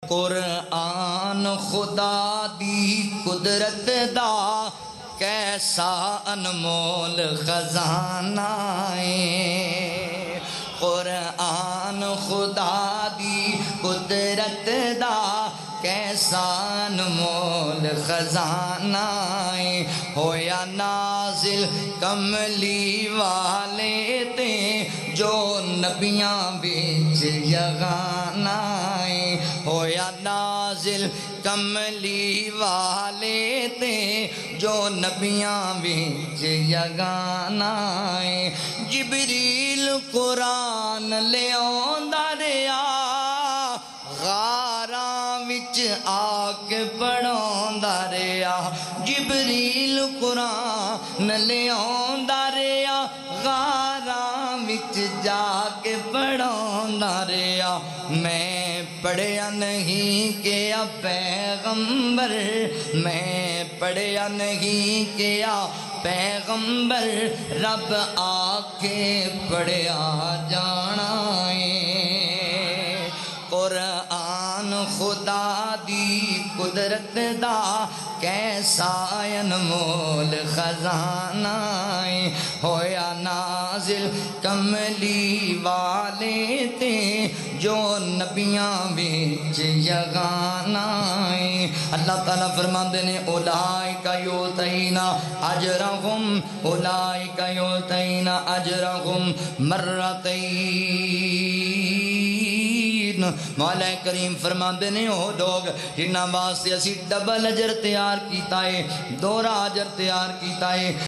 قرآن خدا دی قدرت دا کیسا انمول خزانہ ہے۔ قرآن خدا دی قدرت دا کیسا انمول خزانہ ہے۔ ہویا نازل کملی والے تے جو نبیاں بچ یگانہ ہے۔ ہویا نازل کملی والے تے جو نبیاں بچ یگانہ ہے۔ جبریل قرآن لے آندا رہیا غاراں وچ آ کے پڑھاوندا رہیا۔ جبریل قرآن لے آندا رہیا غاراں وچ جا کے پڑھاوندا رہیا۔ میں پڑھیا نہیں کیا پیغمبر، میں پڑھیا نہیں کیا پیغمبر، رب آکے پڑھیا جانا ہے۔ قرآن خدا دی قدرت دا کیسا انمول خزانہ ہے۔ ہویا نازل کملی والے تے جو نبیاں بچ یگانہ ہے۔ اللہ تعالیٰ فرماندے نے اولئک یؤتون اجرہم، اولئک یؤتون اجرہم مرتین۔ مولا کریم فرماندے نے وہ لوگ جنہاں واسطے اسی ڈبل اجر تیار کیتا ہے، دوہرا اجر تیار کیتا ہے۔